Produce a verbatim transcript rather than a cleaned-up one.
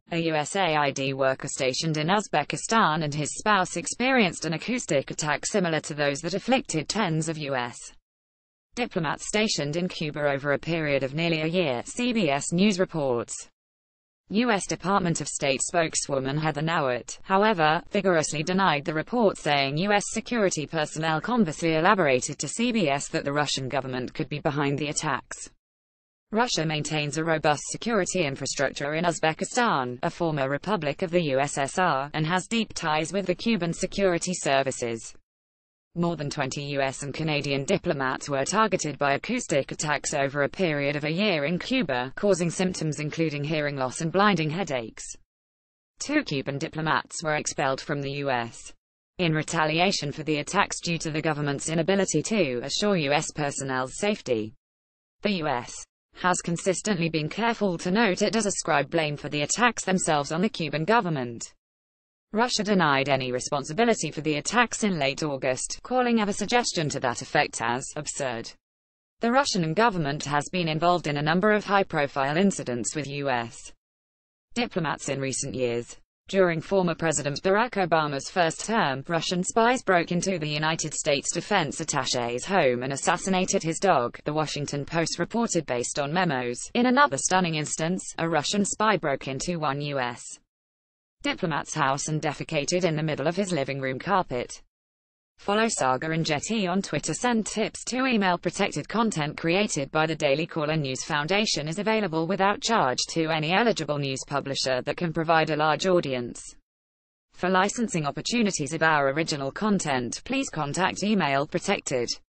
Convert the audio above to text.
A U S A I D worker stationed in Uzbekistan and his spouse experienced an acoustic attack similar to those that afflicted tens of U S diplomats stationed in Cuba over a period of nearly a year, C B S News reports. U S Department of State spokeswoman Heather Nauert, however, vigorously denied the report, saying U S security personnel conversely elaborated to C B S that the Russian government could be behind the attacks. Russia maintains a robust security infrastructure in Uzbekistan, a former republic of the U S S R, and has deep ties with the Cuban security services. More than twenty U S and Canadian diplomats were targeted by acoustic attacks over a period of a year in Cuba, causing symptoms including hearing loss and blinding headaches. Two Cuban diplomats were expelled from the U S in retaliation for the attacks due to the government's inability to assure U S personnel's safety. The U S has consistently been careful to note it does ascribe blame for the attacks themselves on the Cuban government. Russia denied any responsibility for the attacks in late August, calling every suggestion to that effect as absurd. The Russian government has been involved in a number of high-profile incidents with U S diplomats in recent years. During former President Barack Obama's first term, Russian spies broke into the United States defense attaché's home and assassinated his dog, The Washington Post reported based on memos. In another stunning instance, a Russian spy broke into one U S diplomat's house and defecated in the middle of his living room carpet. Follow Saga and Jetty on Twitter. Send tips to email. Protected content created by the Daily Caller News Foundation is available without charge to any eligible news publisher that can provide a large audience. For licensing opportunities of our original content, please contact Email Protected.